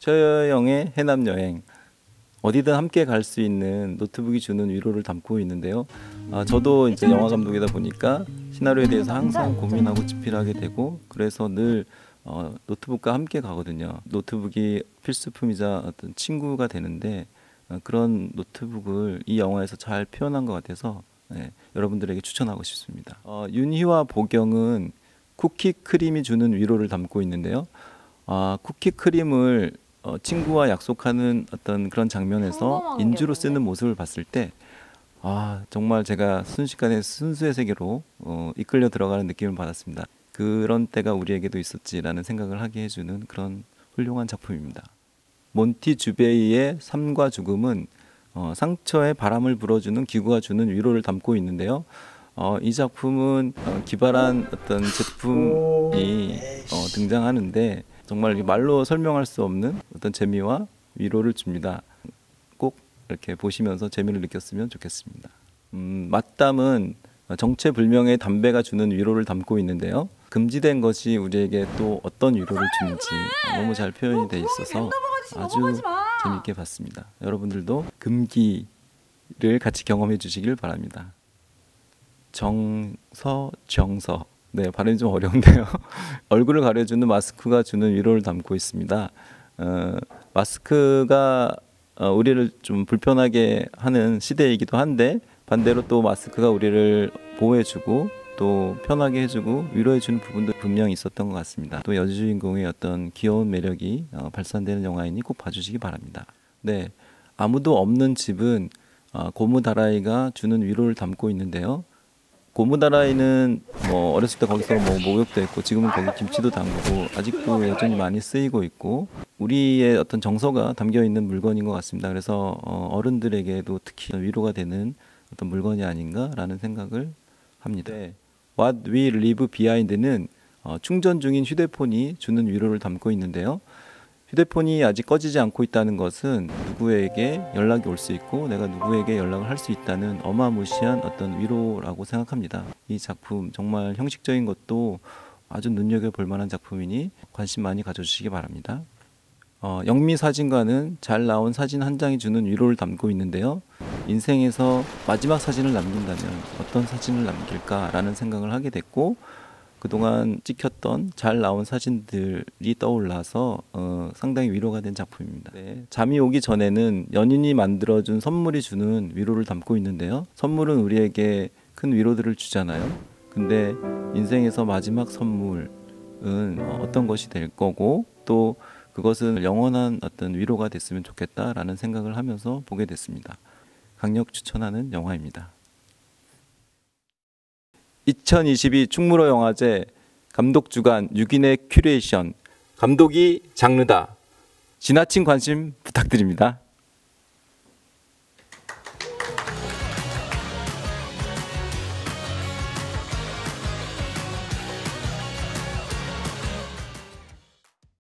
최여영의 해남 여행. 어디든 함께 갈 수 있는 노트북이 주는 위로를 담고 있는데요. 저도 이제 영화 감독이다 보니까 시나리오에 대해서 항상 고민하고 집필하게 되고, 그래서 늘 노트북과 함께 가거든요. 노트북이 필수품이자 어떤 친구가 되는데, 그런 노트북을 이 영화에서 잘 표현한 것 같아서 여러분들에게 추천하고 싶습니다. 윤희와 보경은 쿠키 크림이 주는 위로를 담고 있는데요. 쿠키 크림을 친구와 약속하는 어떤 그런 장면에서 인주로 쓰는 모습을 봤을 때 정말 제가 순식간에 순수의 세계로 이끌려 들어가는 느낌을 받았습니다. 그런 때가 우리에게도 있었지라는 생각을 하게 해주는 그런 훌륭한 작품입니다. 몬티 주베이의 삶과 죽음은 상처에 바람을 불어주는 기구가 주는 위로를 담고 있는데요. 이 작품은 기발한 어떤 제품이 등장하는데 정말 말로 설명할 수 없는 어떤 재미와 위로를 줍니다. 꼭 이렇게 보시면서 재미를 느꼈으면 좋겠습니다. 맞담은 정체불명의 담배가 주는 위로를 담고 있는데요. 금지된 것이 우리에게 또 어떤 위로를 주는지 너무 잘 표현이 되어 있어서 아주 재밌게 봤습니다. 여러분들도 금기를 같이 경험해 주시길 바랍니다. 정서. 네, 발음이 좀 어려운데요. 얼굴을 가려주는 마스크가 주는 위로를 담고 있습니다. 마스크가 우리를 좀 불편하게 하는 시대이기도 한데, 반대로 또 마스크가 우리를 보호해주고 또 편하게 해주고 위로해주는 부분도 분명히 있었던 것 같습니다. 또 여주인공의 어떤 귀여운 매력이 발산되는 영화이니 꼭 봐주시기 바랍니다. 네, 아무도 없는 집은 고무다라이가 주는 위로를 담고 있는데요. 고무다라이는 어렸을 때 거기서 목욕도 했고, 지금은 거기 김치도 담그고 아직도 여전히 많이 쓰이고 있고, 우리의 어떤 정서가 담겨 있는 물건인 것 같습니다. 그래서 어른들에게도 특히 위로가 되는 어떤 물건이 아닌가라는 생각을 합니다. What We Leave Behind는 충전 중인 휴대폰이 주는 위로를 담고 있는데요. 휴대폰이 아직 꺼지지 않고 있다는 것은 누구에게 연락이 올 수 있고 내가 누구에게 연락을 할 수 있다는 어마무시한 어떤 위로라고 생각합니다. 이 작품 정말 형식적인 것도 아주 눈여겨볼 만한 작품이니 관심 많이 가져주시기 바랍니다. 영미 사진관은 잘 나온 사진 한 장이 주는 위로를 담고 있는데요. 인생에서 마지막 사진을 남긴다면 어떤 사진을 남길까라는 생각을 하게 됐고, 그동안 찍혔던 잘 나온 사진들이 떠올라서 상당히 위로가 된 작품입니다. 잠이 오기 전에는 연인이 만들어준 선물이 주는 위로를 담고 있는데요. 선물은 우리에게 큰 위로들을 주잖아요. 근데 인생에서 마지막 선물은 어떤 것이 될 거고, 또 그것은 영원한 어떤 위로가 됐으면 좋겠다라는 생각을 하면서 보게 됐습니다. 강력 추천하는 영화입니다. 2022 충무로 영화제 감독 주간 6인의 큐레이션, 감독이 장르다. 지나친 관심 부탁드립니다.